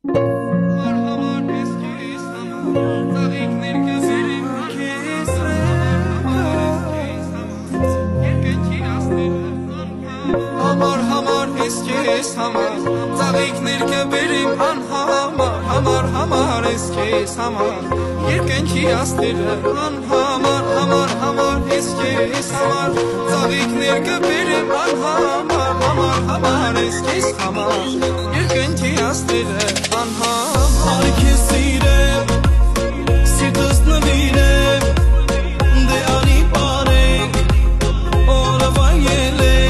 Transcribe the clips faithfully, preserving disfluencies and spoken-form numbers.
Համար համար ես քեզ համար ծաղիկներ կբերեմ անհամար Համար համար ես քեզ համար երկնքի աստղերը անհամար Համար համար ես քեզ համար ծաղիկներ կբերեմ անհամար Համար համար ես քեզ համար երկնքի աստղերը անհամար Արի քեզ սիրեմ սիրտս նվիրեմ դե արի բարենք օրը վայելենք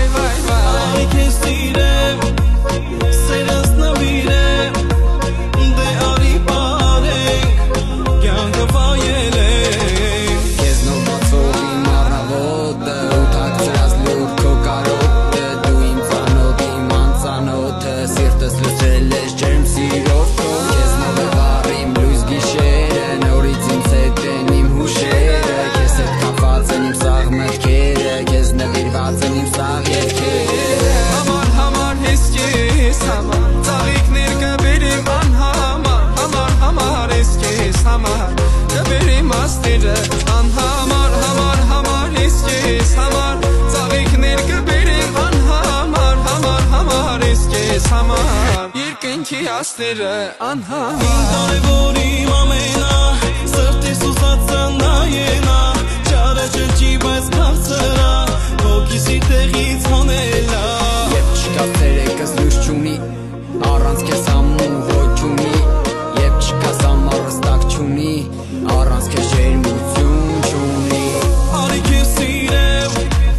Անհամար համար համար ես քեզ համար ծաղիկներ կբերեմ անհամար Համար համար ես քեզ համար երկնքի աստղերը անհամար Իմ կարևոր իմ ամենա սրտիս ուզածը նայենա Չարը չնչի բայց քաղցրա հոգիսի տեղից հանելա Եվ չկա ցերեկս լույս չունի առանց քեզ ամու ոչ ունի Եվ չկա սամարս տակ չունի առանց քեզ ջերմություն չունի Արի քեզ սիրեմ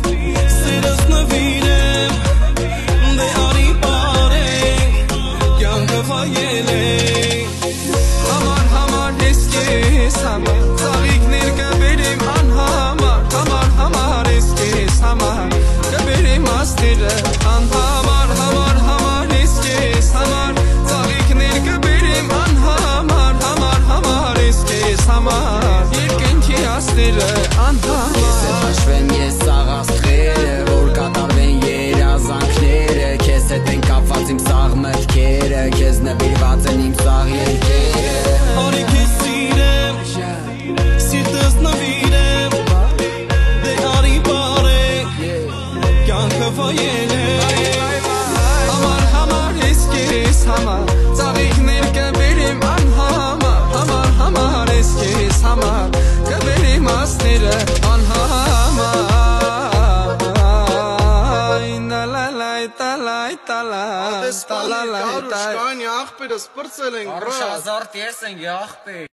սիրս նվիրեմ դե արի բարենք կյանքը վայելենք Համար համար ես քեզ համար ծաղիկներ կբերեմ անհամար Համար համար ես քեզ համար կբերեմ աստղերը անհամար Համար համար ես քեզ համար ծաղիկներ կբերեմ անհամար Համար համար ես քեզ համար երկնքի աստղերը անհամար Ես հետ հաշվեմ ես սաղ աստղերը որ կատարվեն երազանքները Քեզ հետ են կապված իմ սաղ մտքերը Քեզ նվիրված են իմ սաղ երգերը Արի քեզ սիրեմ սիրտս նվիրեմ դե արի բարենք կյանքը վայելենք Համար համար ես քեզ համար ծաղիկներ կբերեմ անհամար Համար համար ես քեզ համար կբերեմ աստղերը անհամար Նալալայ տալայ տալայ Տալալայ տալայ Կարուշ կանի աղբերս պրծել ենք Արուշ ազարտ ես ենք աղբեր